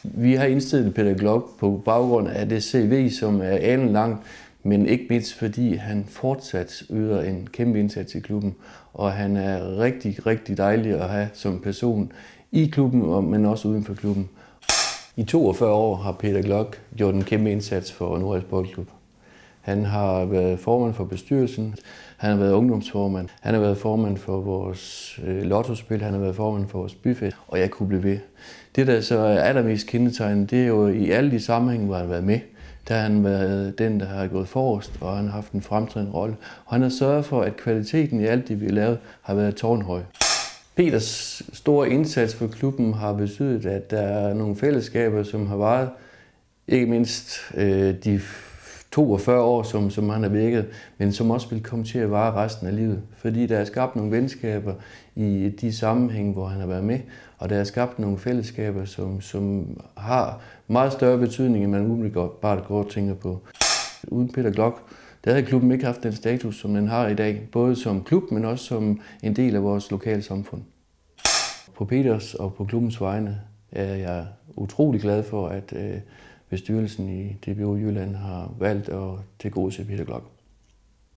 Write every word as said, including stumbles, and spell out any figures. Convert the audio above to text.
Vi har indstillet Peter Glock på baggrund af det C V, som er alenlangt, men ikke mindst fordi han fortsat yder en kæmpe indsats i klubben, og han er rigtig, rigtig dejlig at have som person i klubben, men også uden for klubben. I toogfyrre år har Peter Glock gjort en kæmpe indsats for Nordals Boldklub. Han har været formand for bestyrelsen, han har været ungdomsformand, han har været formand for vores øh, lottospil, han har været formand for vores byfest, og jeg kunne blive ved. Det, der så er allermest kendetegnende, det er jo i alle de sammenhænge, hvor han har været med. Der har han været den, der har gået forrest, og han har haft en fremtrædende rolle. Og han har sørget for, at kvaliteten i alt det, vi har lavet, har været tårnhøj. Peters store indsats for klubben har betydet, at der er nogle fællesskaber, som har varet ikke mindst øh, de toogfyrre år, som, som han har virket, men som også vil komme til at vare resten af livet. Fordi der er skabt nogle venskaber i de sammenhænge, hvor han har været med, og der er skabt nogle fællesskaber, som, som har meget større betydning, end man umiddelbart går og tænker på. Uden Peter Glock, der havde klubben ikke haft den status, som den har i dag, både som klub, men også som en del af vores lokale samfund. På Peters og på klubbens vegne er jeg utrolig glad for, at bestyrelsen i D B O Jylland har valgt at tilgodese Peter Glock.